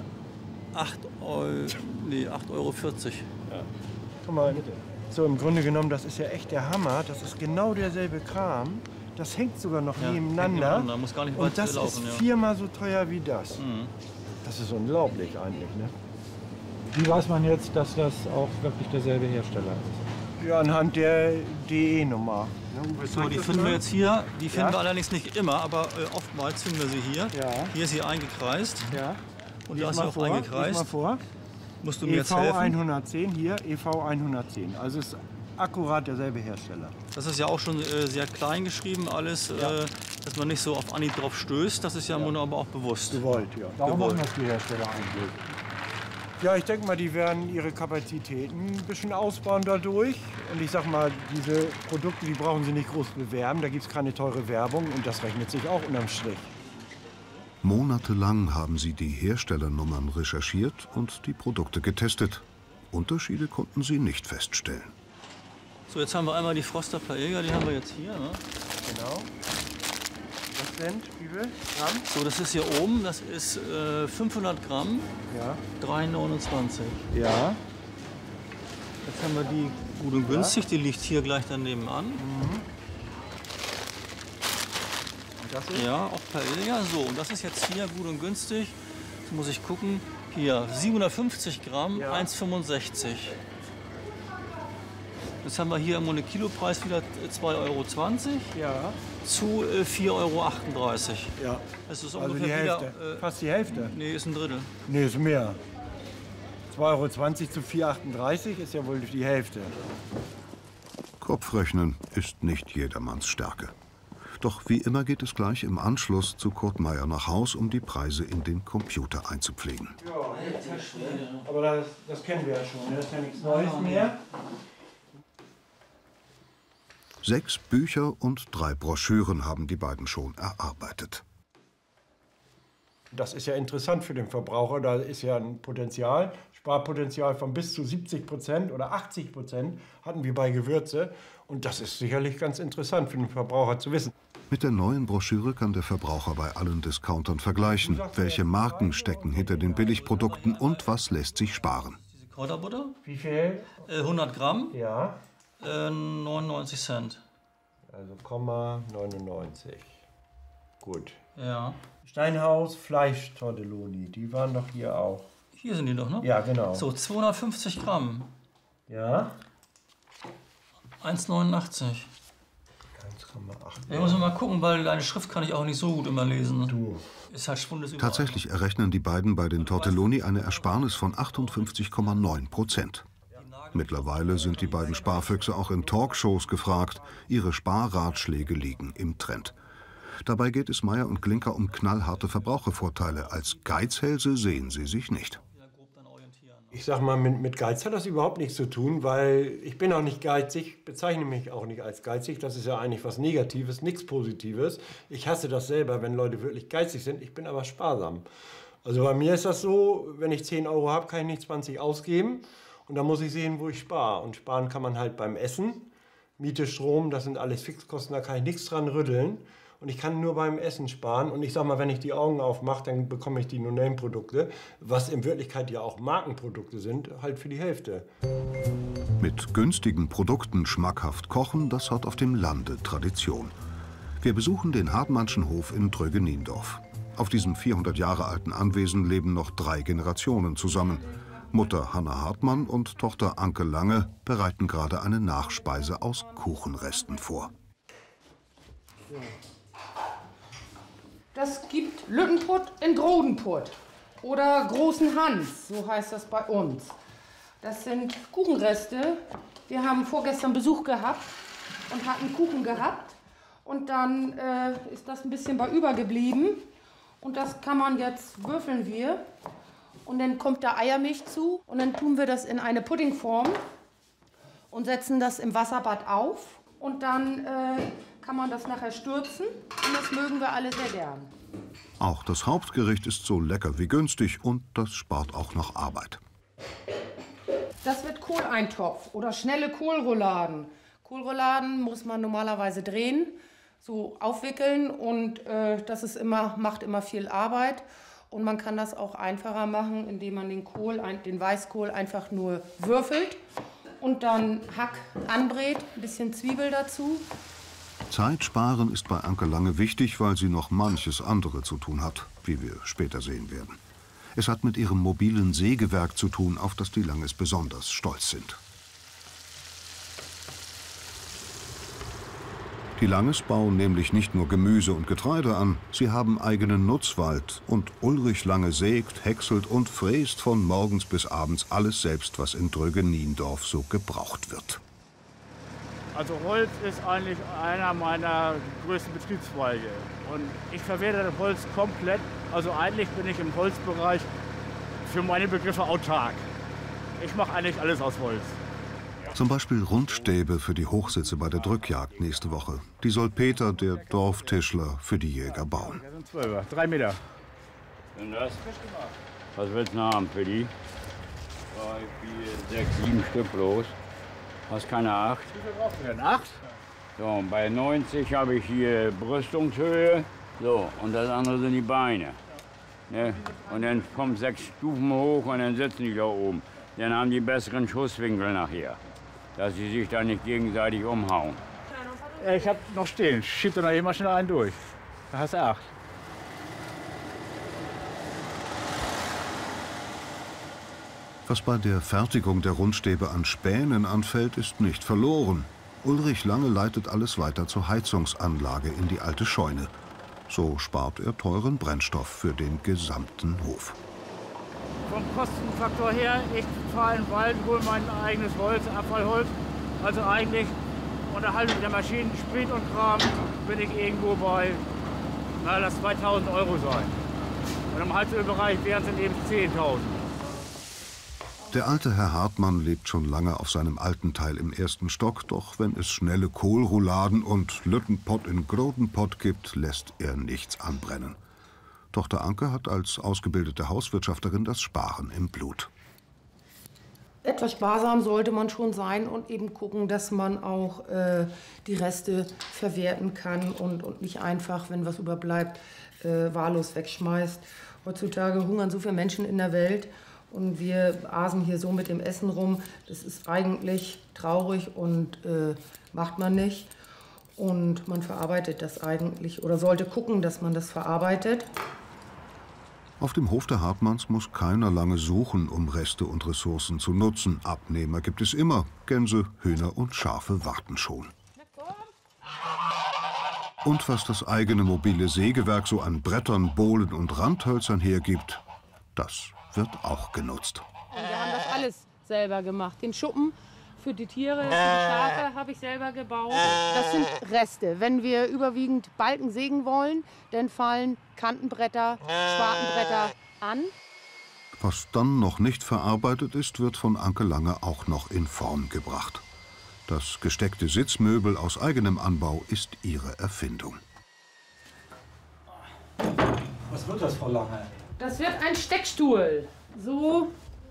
[SPEAKER 11] €.
[SPEAKER 10] Ja. Guck mal, so im Grunde genommen, das ist ja echt der Hammer. Das ist genau derselbe Kram. Das hängt sogar noch nebeneinander.
[SPEAKER 11] Muss gar nicht
[SPEAKER 10] und das
[SPEAKER 11] laufen,
[SPEAKER 10] ist 4-mal so teuer wie das.
[SPEAKER 11] Mhm.
[SPEAKER 10] Das ist unglaublich eigentlich, ne?
[SPEAKER 13] Wie weiß man jetzt, dass das auch wirklich derselbe Hersteller ist?
[SPEAKER 10] Ja, anhand der DE-Nummer.
[SPEAKER 11] So, die finden wir jetzt hier. Die finden wir allerdings nicht immer, aber oftmals finden wir sie hier.
[SPEAKER 10] Ja.
[SPEAKER 11] Hier ist sie eingekreist.
[SPEAKER 10] Ja.
[SPEAKER 11] Und da ist sie auch eingekreist.
[SPEAKER 10] Mal vor.
[SPEAKER 11] Musst du mir jetzt helfen?
[SPEAKER 10] EV 110 hier, EV 110. Also ist akkurat derselbe Hersteller.
[SPEAKER 11] Das ist ja auch schon sehr klein geschrieben alles, dass man nicht so auf Anhieb drauf stößt. Das ist ja aber auch bewusst.
[SPEAKER 10] Gewollt, ja.
[SPEAKER 13] Warum machen das die Hersteller eigentlich?
[SPEAKER 10] Ja, ich denke mal, die werden ihre Kapazitäten ein bisschen ausbauen dadurch. Und ich sag mal, diese Produkte, die brauchen sie nicht groß bewerben. Da gibt es keine teure Werbung und das rechnet sich auch unterm Strich.
[SPEAKER 2] Monatelang haben sie die Herstellernummern recherchiert und die Produkte getestet. Unterschiede konnten sie nicht feststellen.
[SPEAKER 11] So, jetzt haben wir einmal die Froster Paella, die haben wir jetzt hier. Ne?
[SPEAKER 10] Genau. Was sind, wie viel Gramm?
[SPEAKER 11] So, das ist hier oben, das ist 500 Gramm,
[SPEAKER 10] ja.
[SPEAKER 11] 3,29.
[SPEAKER 10] Ja.
[SPEAKER 11] Jetzt haben wir die Gut und Günstig, die liegt hier gleich daneben an.
[SPEAKER 10] Mhm. Und das ist?
[SPEAKER 11] Ja, auch Paella. So, und das ist jetzt hier Gut und Günstig. Jetzt muss ich gucken. Hier, 750 Gramm, 1,65 €. Jetzt haben wir hier im Kilopreis wieder 2,20 € zu 4,38 €.
[SPEAKER 10] Ja.
[SPEAKER 11] Das ist
[SPEAKER 10] also
[SPEAKER 11] ungefähr
[SPEAKER 10] die Hälfte.
[SPEAKER 11] Wieder,
[SPEAKER 10] fast die Hälfte?
[SPEAKER 11] Nee, ist ein Drittel.
[SPEAKER 10] Nee, ist mehr. 2,20 € zu 4,38 € ist ja wohl die Hälfte.
[SPEAKER 2] Kopfrechnen ist nicht jedermanns Stärke. Doch wie immer geht es gleich im Anschluss zu Kurt Meyer nach Haus, um die Preise in den Computer einzupflegen.
[SPEAKER 10] Ja, aber das kennen wir ja schon. Das ist ja nichts Neues mehr.
[SPEAKER 2] 6 Bücher und 3 Broschüren haben die beiden schon erarbeitet.
[SPEAKER 10] Das ist ja interessant für den Verbraucher. Da ist ja ein Potenzial, Sparpotenzial von bis zu 70% oder 80% hatten wir bei Gewürze. Und das ist sicherlich ganz interessant für den Verbraucher zu wissen.
[SPEAKER 2] Mit der neuen Broschüre kann der Verbraucher bei allen Discountern vergleichen, welche Marken stecken hinter den Billigprodukten und was lässt sich sparen.
[SPEAKER 11] Diese Kräuterbutter.
[SPEAKER 10] Wie viel?
[SPEAKER 11] 100 Gramm.
[SPEAKER 10] Ja.
[SPEAKER 11] 99 Cent.
[SPEAKER 10] Also 0,99. Gut.
[SPEAKER 11] Ja.
[SPEAKER 10] Steinhaus Fleischtortelloni, die waren doch hier auch.
[SPEAKER 11] Hier sind die doch, ne?
[SPEAKER 10] Ja, genau.
[SPEAKER 11] So, 250 Gramm.
[SPEAKER 10] Ja.
[SPEAKER 11] 1,89.
[SPEAKER 10] 1,8.
[SPEAKER 11] Ich muss mal gucken, weil deine Schrift kann ich auch nicht so gut immer lesen.
[SPEAKER 10] Du.
[SPEAKER 11] Ist halt Schwundes
[SPEAKER 2] Tatsächlich errechnen die beiden bei den Tortelloni eine Ersparnis von 58,9%. Mittlerweile sind die beiden Sparfüchse auch in Talkshows gefragt. Ihre Sparratschläge liegen im Trend. Dabei geht es Meyer und Glinker um knallharte Verbrauchervorteile. Als Geizhälse sehen sie sich nicht.
[SPEAKER 10] Ich sag mal, mit Geiz hat das überhaupt nichts zu tun, weil ich bin auch nicht geizig, bezeichne mich auch nicht als geizig. Das ist ja eigentlich was Negatives, nichts Positives. Ich hasse das selber, wenn Leute wirklich geizig sind. Ich bin aber sparsam. Also bei mir ist das so, wenn ich 10 Euro habe, kann ich nicht 20 ausgeben. Und dann muss ich sehen, wo ich spare. Und sparen kann man halt beim Essen. Miete, Strom, das sind alles Fixkosten, da kann ich nichts dran rütteln. Und ich kann nur beim Essen sparen. Und ich sag mal, wenn ich die Augen aufmache, dann bekomme ich die No-Name-Produkte, was in Wirklichkeit ja auch Markenprodukte sind, halt für die Hälfte.
[SPEAKER 2] Mit günstigen Produkten schmackhaft kochen, das hat auf dem Lande Tradition. Wir besuchen den Hartmannschen Hof in Dröge-Niendorf. Auf diesem 400 Jahre alten Anwesen leben noch 3 Generationen zusammen. Mutter Hanna Hartmann und Tochter Anke Lange bereiten gerade eine Nachspeise aus Kuchenresten vor.
[SPEAKER 14] Das gibt Lückenpott in Grodenpott oder Großen Hans, so heißt das bei uns. Das sind Kuchenreste. Wir haben vorgestern Besuch gehabt und hatten Kuchen gehabt. Und dann ist das ein bisschen bei übergeblieben. Und das kann man jetzt, würfeln wir. Und dann kommt da Eiermilch zu. Und dann tun wir das in eine Puddingform und setzen das im Wasserbad auf. Und dann kann man das nachher stürzen. Und das mögen wir alle sehr gern.
[SPEAKER 2] Auch das Hauptgericht ist so lecker wie günstig und das spart auch noch Arbeit.
[SPEAKER 14] Das wird Kohleintopf oder schnelle Kohlrouladen. Kohlrouladen muss man normalerweise drehen, so aufwickeln und das ist macht immer viel Arbeit. Und man kann das auch einfacher machen, indem man den Weißkohl einfach nur würfelt und dann Hack anbrät, ein bisschen Zwiebel dazu.
[SPEAKER 2] Zeit sparen ist bei Anke Lange wichtig, weil sie noch manches andere zu tun hat, wie wir später sehen werden. Es hat mit ihrem mobilen Sägewerk zu tun, auf das die Langes besonders stolz sind. Die Langes bauen nämlich nicht nur Gemüse und Getreide an, sie haben eigenen Nutzwald. Und Ulrich Lange sägt, häckselt und fräst von morgens bis abends alles selbst, was in Dröge-Niendorf so gebraucht wird.
[SPEAKER 15] Also Holz ist eigentlich einer meiner größten Betriebszweige. Und ich verwerte das Holz komplett. Also eigentlich bin ich im Holzbereich für meine Begriffe autark. Ich mache eigentlich alles aus Holz.
[SPEAKER 2] Zum Beispiel Rundstäbe für die Hochsitze bei der Drückjagd nächste Woche. Die soll Peter, der Dorftischler, für die Jäger bauen.
[SPEAKER 15] Das sind 12er, 3 Meter.
[SPEAKER 16] Und das? Was willst du haben für die? 3, 4, 6, 7 Stück bloß. Hast keine 8?
[SPEAKER 15] Wie viel brauchst du denn? 8?
[SPEAKER 16] So, und bei 90 habe ich hier Brüstungshöhe. So, und das andere sind die Beine. Ne? Und dann kommen 6 Stufen hoch und dann sitzen die da oben. Dann haben die besseren Schusswinkel nachher, dass sie sich da nicht gegenseitig umhauen.
[SPEAKER 15] Ich hab noch stehen. Schieb da noch eben mal schnell einen durch. Da hast du 8.
[SPEAKER 2] Was bei der Fertigung der Rundstäbe an Spänen anfällt, ist nicht verloren. Ulrich Lange leitet alles weiter zur Heizungsanlage in die alte Scheune. So spart er teuren Brennstoff für den gesamten Hof.
[SPEAKER 15] Vom Kostenfaktor her, ich fahre in den Wald, hole mein eigenes Holz, Abfallholz. Also eigentlich unterhalb der Maschinen, Sprit und Kram, bin ich irgendwo bei, na, lass 2.000 € sein. Und im Heizölbereich wären es eben 10.000.
[SPEAKER 2] Der alte Herr Hartmann lebt schon lange auf seinem alten Teil im 1. Stock, doch wenn es schnelle Kohlrouladen und Lückenpott in Grodenpott gibt, lässt er nichts anbrennen. Tochter Anke hat als ausgebildete Hauswirtschafterin das Sparen im Blut.
[SPEAKER 14] Etwas sparsam sollte man schon sein und eben gucken, dass man auch die Reste verwerten kann und nicht einfach, wenn was überbleibt, wahllos wegschmeißt. Heutzutage hungern so viele Menschen in der Welt Und wir asen hier so mit dem Essen rum. Das ist eigentlich traurig und macht man nicht. Und man verarbeitet das eigentlich oder sollte gucken, dass man das verarbeitet.
[SPEAKER 2] Auf dem Hof der Hartmanns muss keiner lange suchen, um Reste und Ressourcen zu nutzen. Abnehmer gibt es immer. Gänse, Hühner und Schafe warten schon. Und was das eigene mobile Sägewerk so an Brettern, Bohlen und Randhölzern hergibt, das wird auch genutzt.
[SPEAKER 14] Wir haben das alles selber gemacht. Den Schuppen für die Tiere, für die Schafe habe ich selber gebaut. Das sind Reste. Wenn wir überwiegend Balken sägen wollen, dann fallen Kantenbretter, Schwartenbretter an.
[SPEAKER 2] Was dann noch nicht verarbeitet ist, wird von Anke Lange auch noch in Form gebracht. Das gesteckte Sitzmöbel aus eigenem Anbau ist ihre Erfindung.
[SPEAKER 7] Was wird das, Frau Lange?
[SPEAKER 14] Das wird ein Steckstuhl. So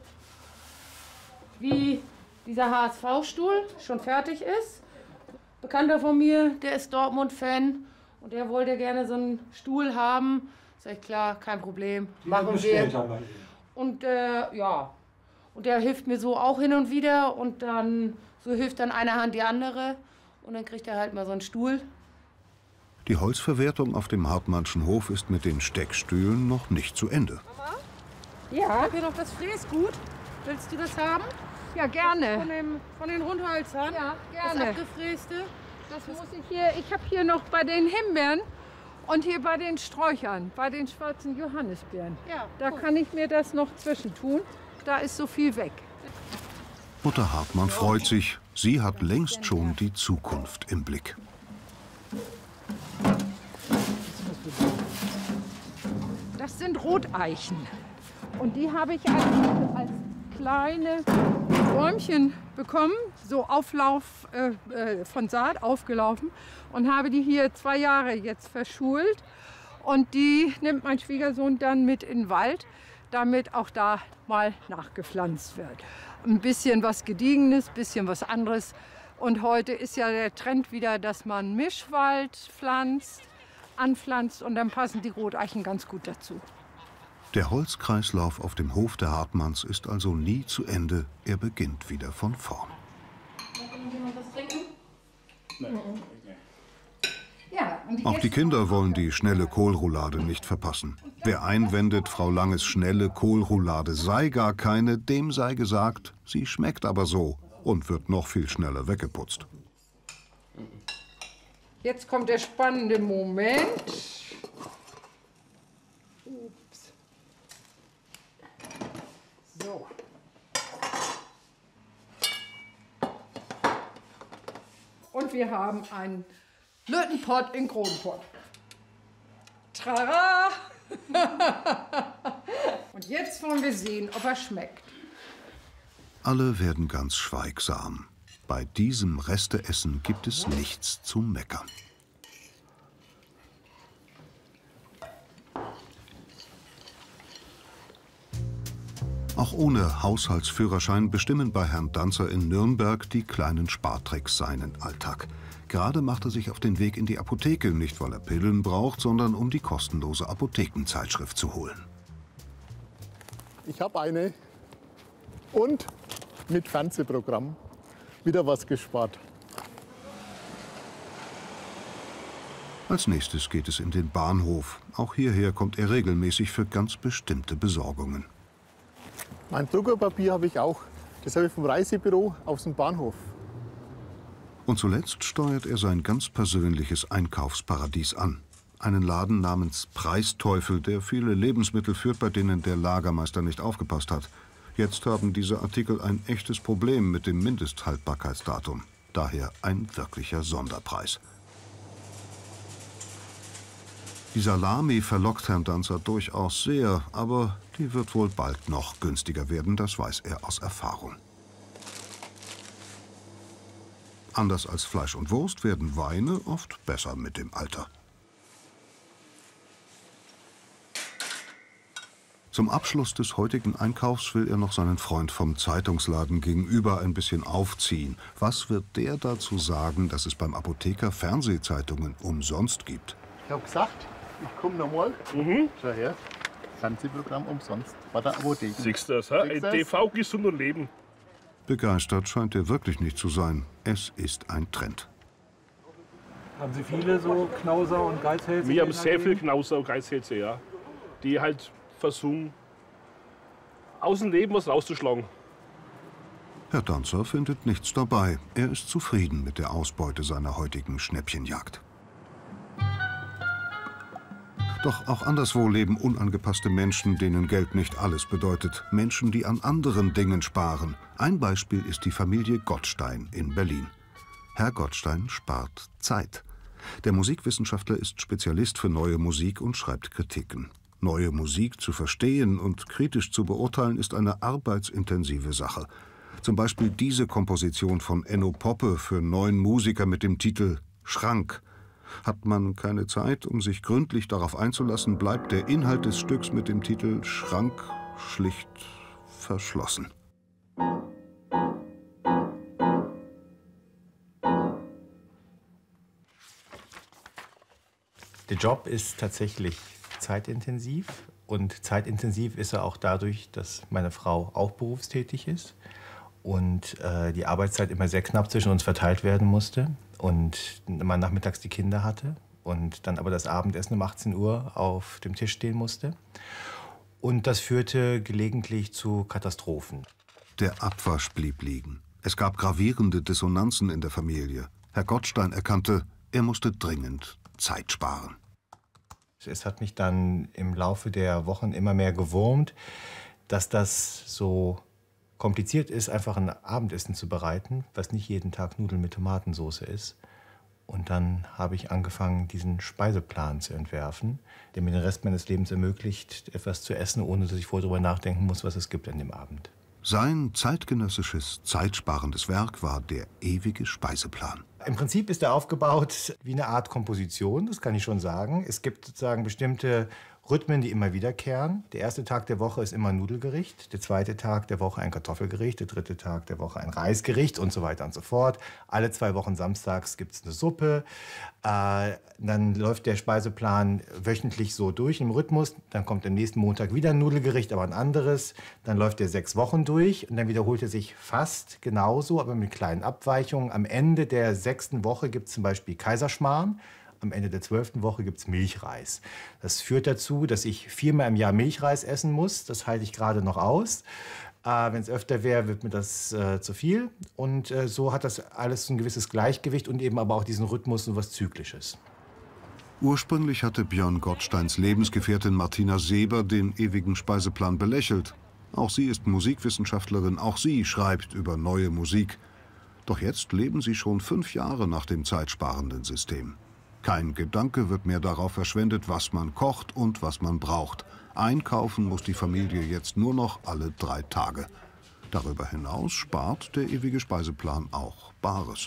[SPEAKER 14] wie dieser HSV-Stuhl schon fertig ist. Bekannter von mir, der ist Dortmund-Fan und der wollte gerne so einen Stuhl haben. Sag ich, klar, kein Problem, machen wir. Und ja, und der hilft mir so auch hin und wieder und dann so hilft dann eine Hand die andere und dann kriegt er halt mal so einen Stuhl.
[SPEAKER 2] Die Holzverwertung auf dem Hartmannschen Hof ist mit den Steckstühlen noch nicht zu Ende.
[SPEAKER 14] Mama? Ja? Ich habe hier noch das Fräsgut. Willst du das haben?
[SPEAKER 17] Ja, gerne.
[SPEAKER 14] Von den Rundhölzern?
[SPEAKER 17] Ja, gerne.
[SPEAKER 14] Das abgefräste?
[SPEAKER 17] Das muss ich hier. Ich habe hier noch bei den Himbeeren und hier bei den Sträuchern, bei den schwarzen Johannisbeeren.
[SPEAKER 14] Ja,
[SPEAKER 17] da kann ich mir das noch zwischentun. Da ist so viel weg.
[SPEAKER 2] Mutter Hartmann freut sich. Sie hat längst schon die Zukunft im Blick.
[SPEAKER 17] Das sind Roteichen. Und die habe ich als kleine Bäumchen bekommen, so Auflauf von Saat aufgelaufen und habe die hier 2 Jahre jetzt verschult. Und die nimmt mein Schwiegersohn dann mit in den Wald, damit auch da mal nachgepflanzt wird. Ein bisschen was Gediegenes, ein bisschen was anderes. Und heute ist ja der Trend wieder, dass man Mischwald anpflanzt und dann passen die Roteichen ganz gut dazu.
[SPEAKER 2] Der Holzkreislauf auf dem Hof der Hartmanns ist also nie zu Ende. Er beginnt wieder von vorn. Auch die Kinder wollen die schnelle Kohlroulade nicht verpassen. Wer einwendet, Frau Langes schnelle Kohlroulade sei gar keine, dem sei gesagt, sie schmeckt aber so und wird noch viel schneller weggeputzt.
[SPEAKER 17] Jetzt kommt der spannende Moment. Ups. So. Und wir haben einen Lötenpott in Kronenpott. Trara! Und jetzt wollen wir sehen, ob er schmeckt.
[SPEAKER 2] Alle werden ganz schweigsam. Bei diesem Resteessen gibt es nichts zu meckern. Auch ohne Haushaltsführerschein bestimmen bei Herrn Danzer in Nürnberg die kleinen Spartricks seinen Alltag. Gerade macht er sich auf den Weg in die Apotheke, nicht weil er Pillen braucht, sondern um die kostenlose Apothekenzeitschrift zu holen.
[SPEAKER 3] Ich habe eine und mit Fernsehprogramm wieder was gespart.
[SPEAKER 2] Als nächstes geht es in den Bahnhof. Auch hierher kommt er regelmäßig für ganz bestimmte Besorgungen.
[SPEAKER 3] Mein Druckerpapier habe ich auch. Das habe ich vom Reisebüro aus dem Bahnhof.
[SPEAKER 2] Und zuletzt steuert er sein ganz persönliches Einkaufsparadies an. Einen Laden namens Preisteufel, der viele Lebensmittel führt, bei denen der Lagermeister nicht aufgepasst hat. Jetzt haben diese Artikel ein echtes Problem mit dem Mindesthaltbarkeitsdatum. Daher ein wirklicher Sonderpreis. Die Salami verlockt Herrn Danzer durchaus sehr, aber die wird wohl bald noch günstiger werden, das weiß er aus Erfahrung. Anders als Fleisch und Wurst werden Weine oft besser mit dem Alter. Zum Abschluss des heutigen Einkaufs will er noch seinen Freund vom Zeitungsladen gegenüber ein bisschen aufziehen. Was wird der dazu sagen, dass es beim Apotheker Fernsehzeitungen umsonst gibt?
[SPEAKER 3] Ich habe gesagt, ich komme nochmal. Schau her. ganze Programm umsonst bei der Apotheke.
[SPEAKER 18] Siehst du das, ha? TV gesund und leben.
[SPEAKER 2] Begeistert scheint er wirklich nicht zu sein. Es ist ein Trend.
[SPEAKER 13] Haben Sie viele so Knauser und Geizhälse?
[SPEAKER 18] Wir haben sehr viele Knauser und Geizhälse, ja. Die halt versuchen, aus dem Leben was rauszuschlagen.
[SPEAKER 2] Herr Danzer findet nichts dabei. Er ist zufrieden mit der Ausbeute seiner heutigen Schnäppchenjagd. Doch auch anderswo leben unangepasste Menschen, denen Geld nicht alles bedeutet. Menschen, die an anderen Dingen sparen. Ein Beispiel ist die Familie Gottstein in Berlin. Herr Gottstein spart Zeit. Der Musikwissenschaftler ist Spezialist für neue Musik und schreibt Kritiken. Neue Musik zu verstehen und kritisch zu beurteilen, ist eine arbeitsintensive Sache. Zum Beispiel diese Komposition von Enno Poppe für 9 Musiker mit dem Titel »Schrank«. Hat man keine Zeit, um sich gründlich darauf einzulassen, bleibt der Inhalt des Stücks mit dem Titel »Schrank« schlicht verschlossen.
[SPEAKER 19] Der Job ist tatsächlich zeitintensiv und zeitintensiv ist er auch dadurch, dass meine Frau auch berufstätig ist und die Arbeitszeit immer sehr knapp zwischen uns verteilt werden musste und man nachmittags die Kinder hatte und dann aber das Abendessen um 18 Uhr auf dem Tisch stehen musste. Und das führte gelegentlich zu Katastrophen.
[SPEAKER 2] Der Abwasch blieb liegen. Es gab gravierende Dissonanzen in der Familie. Herr Gottstein erkannte, er musste dringend Zeit sparen.
[SPEAKER 19] Es hat mich dann im Laufe der Wochen immer mehr gewurmt, dass das so kompliziert ist, einfach ein Abendessen zu bereiten, was nicht jeden Tag Nudeln mit Tomatensauce ist. Und dann habe ich angefangen, diesen Speiseplan zu entwerfen, der mir den Rest meines Lebens ermöglicht, etwas zu essen, ohne dass ich vorher darüber nachdenken muss, was es gibt an dem Abend.
[SPEAKER 2] Sein zeitgenössisches, zeitsparendes Werk war der ewige Speiseplan.
[SPEAKER 19] Im Prinzip ist er aufgebaut wie eine Art Komposition, das kann ich schon sagen. Es gibt sozusagen bestimmte Rhythmen, die immer wiederkehren. Der erste Tag der Woche ist immer ein Nudelgericht, der zweite Tag der Woche ein Kartoffelgericht, der dritte Tag der Woche ein Reisgericht und so weiter und so fort. Alle 2 Wochen samstags gibt es eine Suppe. Dann läuft der Speiseplan wöchentlich so durch im Rhythmus. Dann kommt am nächsten Montag wieder ein Nudelgericht, aber ein anderes. Dann läuft der 6 Wochen durch und dann wiederholt er sich fast genauso, aber mit kleinen Abweichungen. Am Ende der 6. Woche gibt es zum Beispiel Kaiserschmarrn. Am Ende der 12. Woche gibt es Milchreis. Das führt dazu, dass ich 4-mal im Jahr Milchreis essen muss. Das halte ich gerade noch aus. Wenn es öfter wäre, wird mir das zu viel. Und so hat das alles ein gewisses Gleichgewicht und eben aber auch diesen Rhythmus und was Zyklisches.
[SPEAKER 2] Ursprünglich hatte Björn Gottsteins Lebensgefährtin Martina Seber den ewigen Speiseplan belächelt. Auch sie ist Musikwissenschaftlerin, auch sie schreibt über neue Musik. Doch jetzt leben sie schon 5 Jahre nach dem zeitsparenden System. Kein Gedanke wird mehr darauf verschwendet, was man kocht und was man braucht. Einkaufen muss die Familie jetzt nur noch alle 3 Tage. Darüber hinaus spart der ewige Speiseplan auch Bares.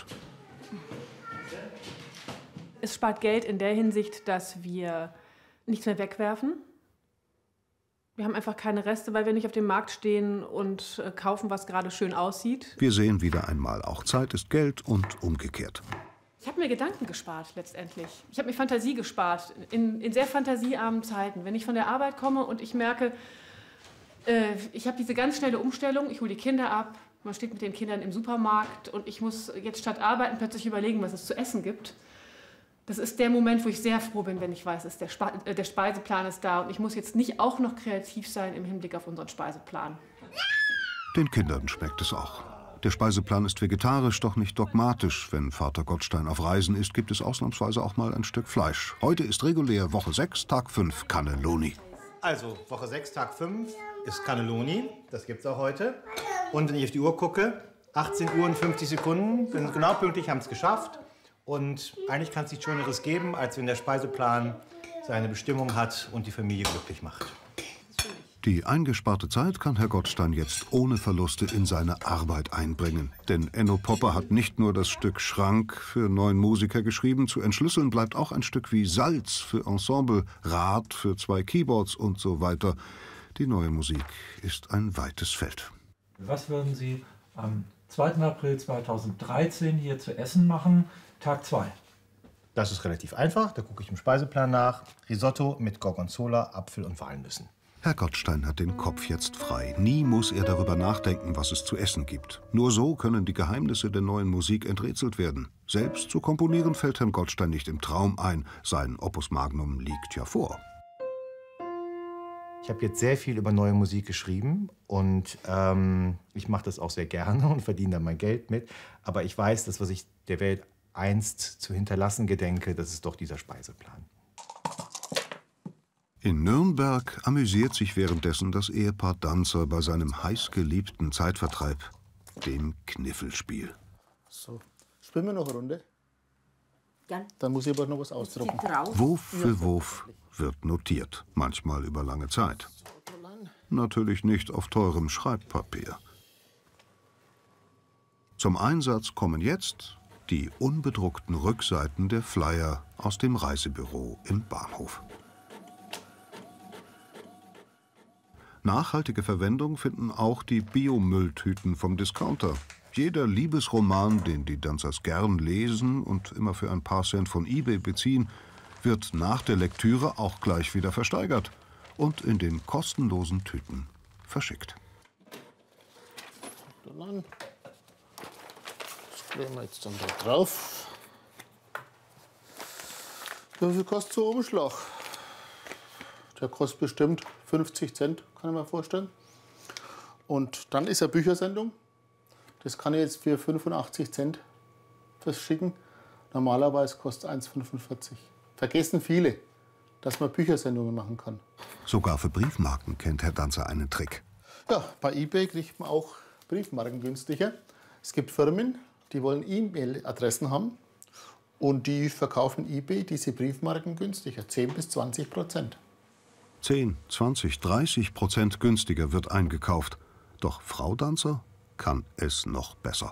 [SPEAKER 20] Es spart Geld in der Hinsicht, dass wir nichts mehr wegwerfen. Wir haben einfach keine Reste, weil wir nicht auf dem Markt stehen und kaufen, was gerade schön aussieht.
[SPEAKER 2] Wir sehen wieder einmal, auch Zeit ist Geld und umgekehrt.
[SPEAKER 20] Ich habe mir Gedanken gespart letztendlich. Ich habe mir Fantasie gespart in sehr fantasiearmen Zeiten. Wenn ich von der Arbeit komme und ich merke, ich habe diese ganz schnelle Umstellung, ich hole die Kinder ab, man steht mit den Kindern im Supermarkt und ich muss jetzt statt arbeiten plötzlich überlegen, was es zu essen gibt. Das ist der Moment, wo ich sehr froh bin, wenn ich weiß, der Speiseplan ist da und ich muss jetzt nicht auch noch kreativ sein im Hinblick auf unseren Speiseplan.
[SPEAKER 2] Den Kindern schmeckt es auch. Der Speiseplan ist vegetarisch, doch nicht dogmatisch. Wenn Vater Gottstein auf Reisen ist, gibt es ausnahmsweise auch mal ein Stück Fleisch. Heute ist regulär Woche 6, Tag 5, Cannelloni.
[SPEAKER 19] Also, Woche 6, Tag 5 ist Cannelloni. Das gibt's auch heute. Und wenn ich auf die Uhr gucke, 18 Uhr und 50 Sekunden, sind genau pünktlich, haben es geschafft. Und eigentlich kann es nichts Schöneres geben, als wenn der Speiseplan seine Bestimmung hat und die Familie glücklich macht.
[SPEAKER 2] Die eingesparte Zeit kann Herr Gottstein jetzt ohne Verluste in seine Arbeit einbringen. Denn Enno Poppe hat nicht nur das Stück Schrank für 9 Musiker geschrieben, zu entschlüsseln bleibt auch ein Stück wie Salz für Ensemble, Rad für 2 Keyboards und so weiter. Die neue Musik ist ein weites Feld.
[SPEAKER 13] Was würden Sie am 2. April 2013 hier zu essen machen, Tag 2?
[SPEAKER 19] Das ist relativ einfach, da gucke ich im Speiseplan nach. Risotto mit Gorgonzola, Apfel und Walnüssen.
[SPEAKER 2] Herr Gottstein hat den Kopf jetzt frei. Nie muss er darüber nachdenken, was es zu essen gibt. Nur so können die Geheimnisse der neuen Musik enträtselt werden. Selbst zu komponieren fällt Herrn Gottstein nicht im Traum ein. Sein Opus Magnum liegt ja vor.
[SPEAKER 19] Ich habe jetzt sehr viel über neue Musik geschrieben und ich mache das auch sehr gerne und verdiene da mein Geld mit. Aber ich weiß, dass was ich der Welt einst zu hinterlassen gedenke, das ist doch dieser Speiseplan.
[SPEAKER 2] In Nürnberg amüsiert sich währenddessen das Ehepaar Danzer bei seinem heißgeliebten Zeitvertreib, dem Kniffelspiel.
[SPEAKER 3] So, spielen wir noch eine Runde?
[SPEAKER 1] Ja.
[SPEAKER 3] Dann muss ich aber noch was ausdrucken.
[SPEAKER 2] Wurf für Wurf wird notiert, manchmal über lange Zeit. Natürlich nicht auf teurem Schreibpapier. Zum Einsatz kommen jetzt die unbedruckten Rückseiten der Flyer aus dem Reisebüro im Bahnhof. Nachhaltige Verwendung finden auch die Biomülltüten vom Discounter. Jeder Liebesroman, den die Danzers gern lesen und immer für ein paar Cent von eBay beziehen, wird nach der Lektüre auch gleich wieder versteigert und in den kostenlosen Tüten verschickt.
[SPEAKER 3] Das kleben wir jetzt dann da drauf. Wie viel kostet so ein Umschlag? Der kostet bestimmt 50 Cent, kann ich mir vorstellen. Und dann ist eine Büchersendung. Das kann ich jetzt für 85 Cent verschicken. Normalerweise kostet es 1,45. Vergessen viele, dass man Büchersendungen machen kann.
[SPEAKER 2] Sogar für Briefmarken kennt Herr Danzer einen Trick.
[SPEAKER 3] Ja, bei eBay kriegt man auch Briefmarken günstiger. Es gibt Firmen, die wollen E-Mail-Adressen haben und die verkaufen eBay diese Briefmarken günstiger, 10 bis 20%.
[SPEAKER 2] 10, 20, 30% günstiger wird eingekauft. Doch Frau Danzer kann es noch besser.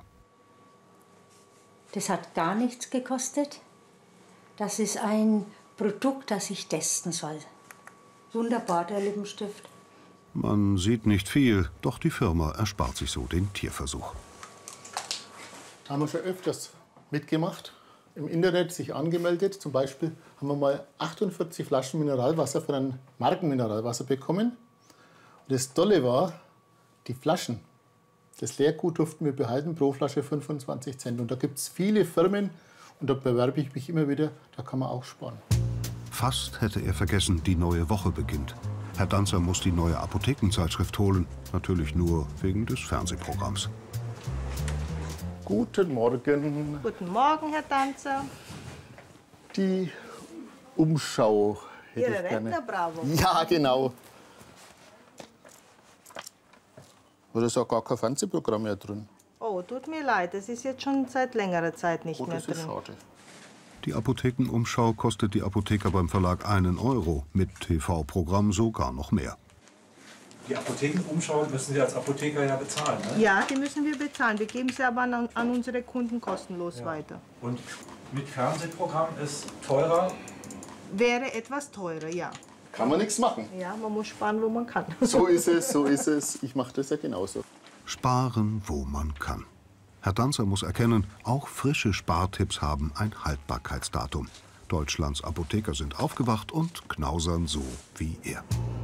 [SPEAKER 1] Das hat gar nichts gekostet. Das ist ein Produkt, das ich testen soll. Wunderbar, der Lippenstift.
[SPEAKER 2] Man sieht nicht viel, doch die Firma erspart sich so den Tierversuch.
[SPEAKER 3] Haben wir schon öfters mitgemacht, im Internet sich angemeldet. Zum Beispiel haben wir mal 48 Flaschen Mineralwasser von einem Markenmineralwasser bekommen. Und das Tolle war, die Flaschen, das Leergut durften wir behalten, pro Flasche 25 Cent. Und da gibt es viele Firmen, und da bewerbe ich mich immer wieder, da kann man auch sparen.
[SPEAKER 2] Fast hätte er vergessen, die neue Woche beginnt. Herr Danzer muss die neue Apothekenzeitschrift holen, natürlich nur wegen des Fernsehprogramms.
[SPEAKER 3] Guten Morgen.
[SPEAKER 9] Guten Morgen, Herr Danzer.
[SPEAKER 3] Die Umschau hätte
[SPEAKER 9] Ihre
[SPEAKER 3] ich gerne.
[SPEAKER 9] Rentner-Bravo.
[SPEAKER 3] Ja, genau. Da ist ja gar kein Fernsehprogramm mehr drin.
[SPEAKER 9] Oh, tut mir leid, das ist jetzt schon seit längerer Zeit nicht mehr
[SPEAKER 3] Das ist
[SPEAKER 9] drin.
[SPEAKER 3] schade.
[SPEAKER 2] Die Apothekenumschau kostet die Apotheker beim Verlag 1 €, mit TV-Programm sogar noch mehr.
[SPEAKER 13] Die Apothekenumschau müssen Sie als Apotheker ja bezahlen, ne?
[SPEAKER 9] Ja, die müssen wir bezahlen. Wir geben sie aber an unsere Kunden kostenlos weiter.
[SPEAKER 13] Und mit Fernsehprogramm ist teurer?
[SPEAKER 9] Wäre etwas teurer, ja.
[SPEAKER 3] Kann man nichts machen.
[SPEAKER 9] Ja, man muss sparen, wo man kann.
[SPEAKER 3] So ist es, so ist es. Ich mache das ja genauso.
[SPEAKER 2] Sparen, wo man kann. Herr Danzer muss erkennen, auch frische Spartipps haben ein Haltbarkeitsdatum. Deutschlands Apotheker sind aufgewacht und knausern so wie er.